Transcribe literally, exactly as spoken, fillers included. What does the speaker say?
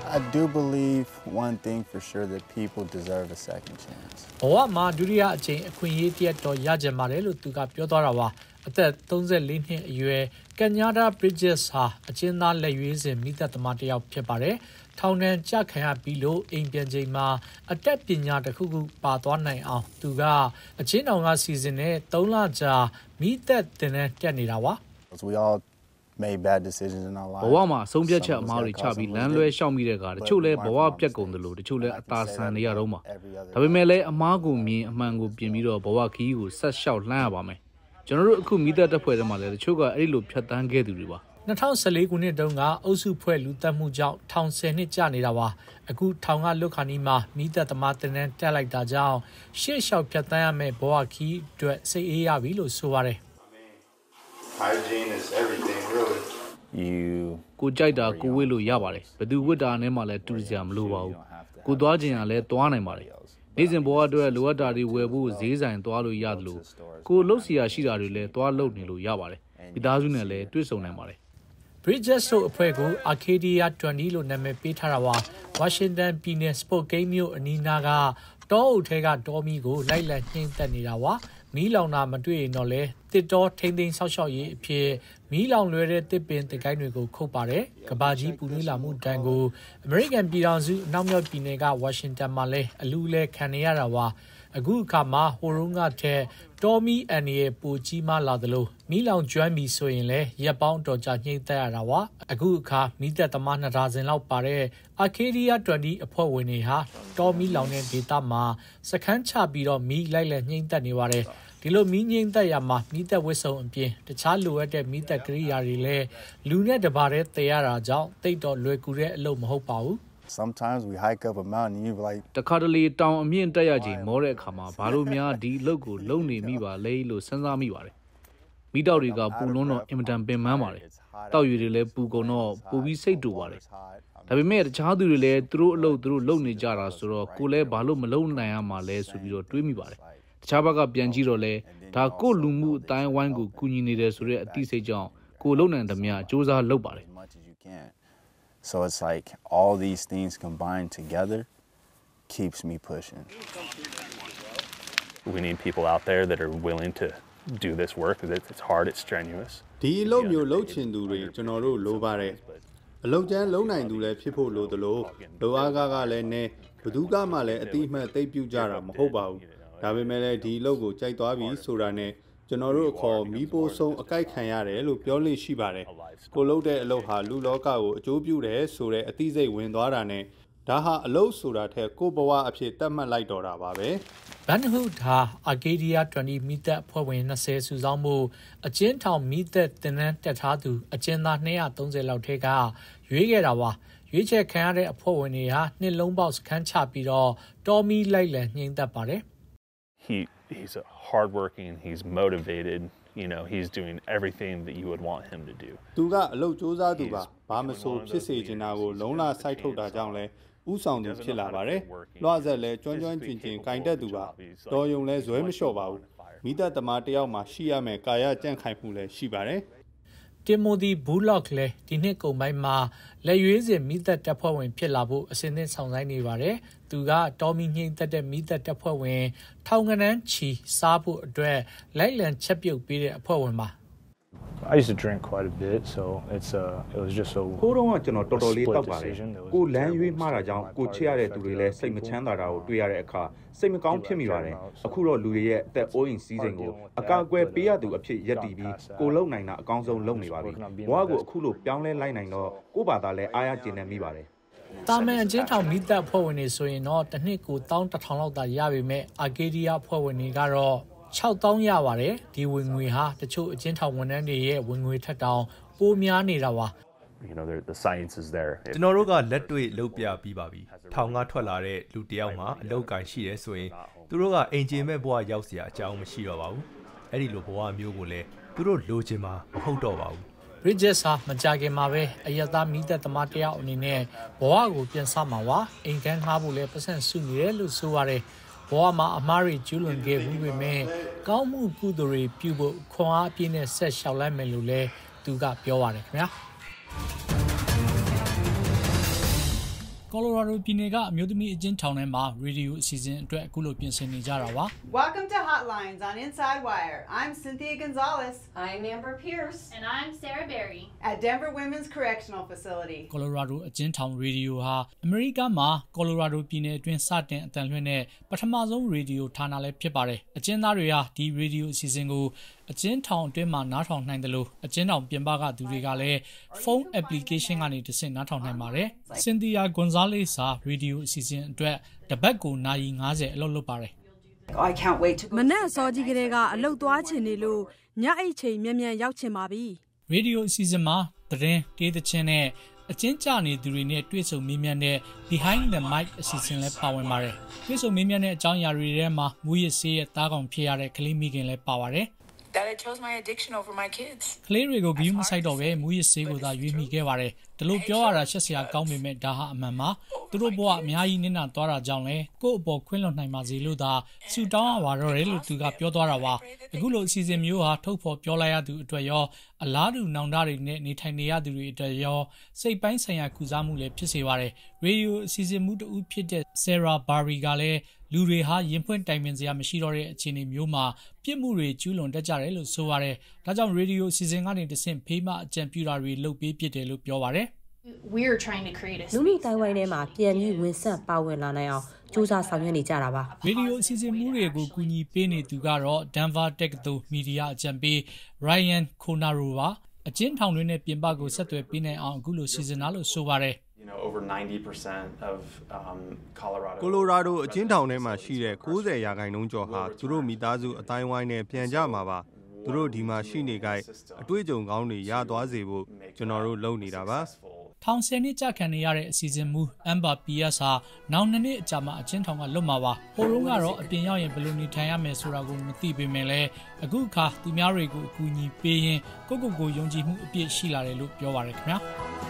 I do believe one thing for sure that people deserve a second chance. ဘဝမှာဒုတိယအကြိမ်အခွင့်အရေးတရက်တော့ရကြပါတယ်လို့သူကပြောသွားတာပါအသက်thirty-fourနှစ်အရွယ်ကန်ညာဒါ Bridges ဟာအကျဉ်းသားလက်ရွေးစင်မိသက်သမားတစ်ယောက်ဖြစ်ပါတယ်ထောင်နှံကြခံရပြီးလို့အိမ်ပြန်ချိန်မှာအတက်ပညာတစ်ခုခုပါသွားနိုင်အောင်သူကအချင်းတော်ကစီစဉ်တဲ့threeလကြာမိသက်တင်တဲ့တက်နေတာပါ We all made bad decisions in our lives. ဘဝမှာအဆုံးဖြတ်ချက်အမှားတွေချပြီးလမ်းလွဲရှောက်မိတဲ့ကတချို့လဲဘဝပြတ်ကုန်တယ်လို့တချို့လဲအသာဆန်နေရတော့မှာဒါပေမဲ့လဲအမားကိုမြင်အမှန်ကိုပြင်ပြီးတော့ဘဝခီးကိုဆက်လျှောက်လှမ်းရပါမယ်ကျွန်တော်တို့အခုမိသက်တက်ဖွဲ့ထဲမှာလဲတချို့ကအဲ့လိုဖြတ်တန်းခဲ့သူတွေပါ twenty fourteenခုနှစ်တုန်းကအုပ်စုဖွဲ့လူတက်မှုကြောင့်ထောင်tenနှစ်ကြာနေတာပါအခုထောင်ကလွတ်ခါနီးမှာမိသက်သမားတင်တဲ့တက်လိုက်တာကြောင့်ရှေ့လျှောက်ဖြတ်တန်းရမယ့်ဘဝခီးအတွက်စိတ်အေးရပြီလို့ဆိုပါတယ် Hygiene is everything really you ကိုကြိုက်တာကိုဝေ့လို့ရပါတယ်ဘယ်သူဝတ်တာနဲ့မှလည်းတူစရာမလိုပါဘူးကိုသွားခြင်းကလည်းသွားနိုင်ပါတယ်နေ့စဉ်ဘဝအတွက်လိုအပ်တာတွေဝယ်ဖို့ဈေးဆိုင်သွားလို့ရတယ်လို့ကိုလှုပ်စီရရှိတာတွေလည်းသွားလုပ်နေလို့ရပါတယ်မိသားစုနဲ့လည်းတွေ့ဆုံနိုင်ပါတယ် Bridges တို့အဖွဲ့ကို Arcadia twenty လို့နာမည်ပေးထားတာပါဝါရှင်တန်ပြည်နယ်စပုတ်ကိန်းမြို့အနီးနားကတောအုပ်ထဲကတောမီကိုလိုက်လံနှိမ့်သက်နေတာပါမီးလောင်တာမတွေ့ရင်တော့လေတစ်တောထိမ့်သိမ်းဆောက်ရှောက်ရေးအဖြစ်မီးလောင်လွယ်တဲ့တစ်ပင်တစ်ကိုင်းတွေကိုခုတ်ပါတယ်ကဘာကြီးပူနွေးလာမှုတန်ကိုအမေရိကန်ပြည်ထောင်စုအနောက်မြောက်ပြည်နယ်ကဝါရှင်တန်မှာလဲအလူလဲခံနေရတာပါအခုအခါမှာဟိုရုံးကတဲ့တော်မီအန်ရဲ့ပူကြီးမလာသလိုမီးလောင်ကျွမ်းပြီဆိုရင်လဲရက်ပေါင်းတော်ကြာညှိမ့်သက်ရတာပါအခုအခါမီးသက်သမားနှစ်ဒါဇင်လောက်ပါတဲ့ Arcadia twenty အဖွဲ့ဝင်တွေဟာတော်မီလောင်တဲ့ဒေသမှာစခန်းချပြီးတော့မီးလိုက်လက်ညှိမ့်သက်နေပါတယ်ဒီလိုမီးငိမ့်သက်ရမှာမီးသက်ဝစ်စုံအပြင်တခြားလိုအပ်တဲ့မီးသက်ကိရိယာတွေလည်းလူနဲ့တပါးတည်းတည်ရတာကြောင့်တိတ်တော့လွယ်ကူတဲ့အလုပ်မဟုတ်ပါဘူး Sometimes we hike up a mountain and you be like တခါတလေတောင်အမြင့်တက်ရချိန်မောတဲ့အခါမှာဘာလို့များဒီအလုပ်ကိုလုပ်နေမိပါလဲလို့စဉ်းစားမိပါတယ်မိတောက်တွေကပူလွန်းတော့အင်မတန်ပင်ပန်းပါတယ်တောက်ရည်တွေလည်းပူကုန်တော့ပူပြီးစိတ်တူပါတယ်ဒါပေမဲ့တခြားသူတွေလည်းသူတို့အလုပ်သူတို့လုပ်နေကြတာဆိုတော့ကိုလည်းဘာလို့မလုပ်နိုင်ရမှာလဲဆိုပြီးတော့တွေးမိပါတယ်တခြားဘက်ကပြန်ကြည့်တော့လဲဒါကိုလူမှုအတိုင်းဝိုင်းကိုကူညီနေတယ်ဆိုတဲ့အသိစိတ်ကြောင့်ကိုလုံနိုင်သမျှစ조사လုပ်ပါတယ် So it's like all these things combined together keeps me pushing. We need people out there that are willing to do this work. It's hard, it's strenuous. ဒီအလုပ်မျိုးလုပ်ချင်သူတွေကျွန်တော်တို့လိုပါတယ်အလုပ်ကျန်းလုံးနိုင်သူလည်းဖြစ်ဖို့လိုသလိုလိုအားကားကလည်းနဲ့ဘသူကမှလည်းအတိအမှတ်သိပ်ပြုကြတာမဟုတ်ပါဘူးဒါပေမဲ့လည်းဒီအလုပ်ကိုကြိုက်သွားပြီဆိုတာနဲ့ကျွန်တော်တို့အခေါ်မီးပိုးဆုံးအကြိုက်ခံရတယ်လို့ပြောလို့ရှိပါတယ်ကိုလုပ်တဲ့အလုပ်ဟာလူလောကကိုအကျိုးပြုတယ်ဆိုတဲ့အသိစိတ်ဝင်သွားတာနဲ့ဒါဟာအလုပ်ဆိုတာထက်ကိုဘဝအဖြစ်သတ်မှတ်လိုက်တော့တာပါပဲဘန်ဟူဒါ Arcadia twenty မိသက်ဖွဲ့ဝင်twentyစုဆောင်းမှုအကျဉ်းထောင်မိသက်တင်နန်းတက်ထားသူအကျဉ်းသားtwo hundred thirtyလောက်ထဲကရွေးခဲ့တာပါရွေးချယ်ခံရတဲ့အဖွဲ့ဝင်တွေဟာနှစ်လုံးပေါက်စခန်းချပြီးတော့တော်မီလိုက်လံနှိမ့်သက်ပါတယ် He he's a hardworking, he's motivated, you know, he's doing everything that you would want him to do. သူကအလုပ်စူးစမ်းသူပါဘာမဆိုဖြစ်စေချင်တာကိုလုံးလစိုက်ထုတ်တာကြောင့်လဲဥဆောင်သူဖြစ်လာပါတယ်လွှတ်ဆက်လဲကျွမ်းကျွမ်းကျင်ကျင်ဂိုင်တက်သူပါတော်ယုံလဲဇွဲမလျှော့ပါဘူးမိသက်သမားတယောက်မှာရှိရမယ်ကာယကြံ့ခိုင်မှုလဲရှိပါတယ် Timothy Bullock လည်းဒီနှစ်ကုန်ပိုင်းမှာလက်ရွေးစင်မိသက်တပ်ဖွဲ့ဝင်ဖြစ်လာဖို့အစဉ်သင့်ဆောင်ဆိုင်နေပါတယ်။သူကတော်မီညှိမ့်သက်တဲ့မိသက်တပ်ဖွဲ့ဝင်ထောင်ကနန်းချီစားဖို့အတွက်လိုက်လံချက်ပြုတ်ပေးတဲ့အဖွဲ့ဝင်ပါ I used to drink quite a bit, so it's uh it was just so ဟိုတော့ကကျွန်တော်တော်တော်လေးတောက်ပါတယ်ကိုလမ်းရွေးမှားတာကြောင့်ကိုချစ်ရတဲ့သူတွေလည်းစိတ်မချမ်းသာတာကိုတွေ့ရတဲ့အခါစိတ်မကောင်းဖြစ်မိပါတယ်အခုတော့လူတွေရဲ့အသက်အိုးအိမ်စီးစိမ်ကိုအကာအကွယ်ပေးရသူအဖြစ်ရပ်တည်ပြီးကိုလုံနိုင်တာအကောင်းဆုံးလုပ်နေပါပြီဘဝကိုအခုလိုပြောင်းလဲလိုက်နိုင်တော့ကိုဘာသာလည်းအားရကျဉ်နေမိပါတယ်တာမန်အချင်းထောင်မိသက်ဖွဲ့ဝင်တွေဆိုရင်တော့တစ်နှစ်ကိုone thousand one hundredလောက်သာရပေမဲ့ Arcadia ဖွဲ့ဝင်တွေကတော့six thousandရပါတယ်ဒီဝင်ငွေဟာတချို့အချင်းထောင်ဝန်ထမ်းတွေရဲ့ဝင်ငွေထက်တောင်ပိုများနေတာပါ You know the science is there ကျွန်တော်တို့ကလက်တွေ့လုပ်ပြပြီးပါပြီထောင်ကထွက်လာတဲ့လူတယောက်မှာအလုပ်ကိုင်ရှိတယ်ဆိုရင်သူတို့ကအင်ဂျင်မဲ့ဘဝရောက်เสียအကြောင်းမရှိတော့ပါဘူးအဲ့ဒီလိုဘဝမျိုးကိုလည်းသူတို့လိုချင်မှာမဟုတ်တော့ပါဘူး Bridges ဟာမကြခင်မှာပဲအယက်သားမိသက်သမားတယောက်အနေနဲ့ဘဝကိုပြန်ဆမှာပါအိမ်ကန်းထားဖို့လည်းပတ်စံစုနေတယ်လို့ဆိုပါတယ်ဘဝမှာအမားတွေကျူးလွန်ခဲ့ဘူးပေမဲ့ကောင်းမှုကုသိုလ်တွေပြုဖို့ခွန်အားအပြည့်နဲ့ဆက်လျှောက်လိုက်မယ်လို့လည်းသူကပြောပါတယ်ခင်ဗျာ Colorado ပြည်နယ်ကအမျိုးသမီးအကျဉ်းထောင်ထဲမှာ radio အစီအစဉ်အတွက်အခုလိုပြင်ဆင်နေကြတာပါ Welcome to Hotlines on Inside Wire. I'm Cynthia Gonzalez. I'm Amber Pierce. And I'm Sarah Berry. At Denver Women's Correctional Facility. Colorado အကျဉ်းထောင် radio ဟာအမေရိကမှာ Colorado ပြည်နယ်အတွင်းစတင်အသံလွှင့်တဲ့ပထမဆုံး radio ဌာနလည်းဖြစ်ပါတယ်အကျဉ်းသားတွေဟာဒီ radio အစီအစဉ်ကိုအကျဉ်းထောင်အတွင်းမှာနားထောင်နိုင်တယ်လို့အကျဉ်းထောင်ပြင်ပကသူတွေကလည်း phone application ကနေတဆင့်နားထောင်နိုင်ပါတယ် Cynthia Gonzalez ဟာ radio အစီအစဉ်အတွက်တပတ်ကိုနာရီ၅၀အလုပ်လုပ်ပါတယ် I can't wait to မနက်အစောကြီးကလေးကအလုပ်သွားချင်နေလို့ညအိတ်ချိန်မြန်မြန်ရောက်ချင်ပါပြီ radio အစီအစဉ်မှာသတင်းတေးသချင်းနဲ့အကျဉ်းချနေသူတွေနဲ့တွေ့ဆုံမေးမြန်းတဲ့ behind the mic အစီအစဉ်လည်းပါဝင်ပါတယ်တွေ့ဆုံမေးမြန်းတဲ့အကြောင်းအရာတွေထဲမှာမူရစ်ဆေးရဲ့တားကောင်ဖြစ်ရတဲ့ကလေးမိခင်လည်းပါပါတယ် that I chose my addiction over my kids. ကလေးတွေကိုဂရုမစိုက်တော့ပဲမူရစ်ဆေးကိုသာရွေးမိခဲ့ပါတယ်ဒါလို့ပြောရတာရှက်စရာကောင်းပေမဲ့ဒါဟာအမှန်ပါသူတို့ဘဝအများကြီးနစ်နာသွားတာကြောင့်လဲကိုယ့်အပေါ်ခွင့်လွှတ်နိုင်ပါစေလို့သာဆူတောင်းရပါတော့တယ်လို့သူကပြောသွားတာပါအခုလိုအစီအစဉ်မျိုးဟာထုတ်ဖော်ပြောလိုက်ရသူအတွက်ရောအလားတူနောင်တတွေနဲ့နေထိုင်နေရသူတွေအတွက်ရောစိတ်ပိုင်းဆိုင်ရာကုစားမှုလည်းဖြစ်စေပါတယ်ရေဒီယိုအစီအစဉ်မှုတူဖြစ်တဲ့ Sarah Berry ကလည်းလူတွေဟာရင်ဖွင့်တိုင်ပင်စရာမရှိတော့တဲ့အခြေအနေမျိုးမှာပြစ်မှုတွေကျူးလွန်တတ်ကြတယ်လို့ဆိုပါတယ်ဒါကြောင့်ရေဒီယိုအစီအစဉ်ကနေတဆင့်ဖေးမအကြံပြုတာတွေလုပ်ပေးဖြစ်တယ်လို့ပြောပါတယ် We're trying to create a လူမှုတိုင်းဝိုင်းထဲမှာပြန်ပြီးဝင်ဆက်ပါဝင်လာနိုင်အောင်စူးစမ်းဆောင်ရွက်နေကြတာပါရေဒီယိုအစီအစဉ်မှုတွေကိုကူညီပေးနေသူကတော့ Denver တက္ကသိုလ်မီဒီယာအကြံပေး Ryan Conaro ပါအကျဉ်းထောင်တွေနဲ့ပြင်ပကိုဆက်သွယ်ပေးနိုင်အောင်အခုလိုစီစဉ်တာလို့ဆိုပါတယ် You know, over ninety percent of um, Colorado. Colorado အကျဉ်းထောင်ထဲမှာရှိတဲ့၉၀ရာခိုင်နှုန်းကျော်ဟာသူတို့မိသားစုအတိုင်းဝိုင်းနဲ့ပြန်ကြမှာပါသူတို့ဒီမှာရှိနေကြအတွေ့အကြုံကောင်းတွေရသွားစေဖို့ကျွန်တော်တို့လုပ်နေတာပါထောင်ဆယ်နှစ်ကြာခံနေရတဲ့အစီအစဉ်မူ Amber Pierce ဟာနောက်နှစ်နှစ်အကြာမှာအချင်းထောင်ကလွတ်မှာပါဟိုတုန်းကတော့အပြင်ရောက်ရင်ဘယ်လိုနေထိုင်ရမယ်ဆိုတာကိုမသိပေမဲ့လည်းအခုအခါသူများတွေကိုအကူအညီပေးရင်ကိုယ့်ကိုယ်ကိုယုံကြည်မှုအပြည့်ရှိလာတယ်လို့ပြောပါရခင်ဗျာ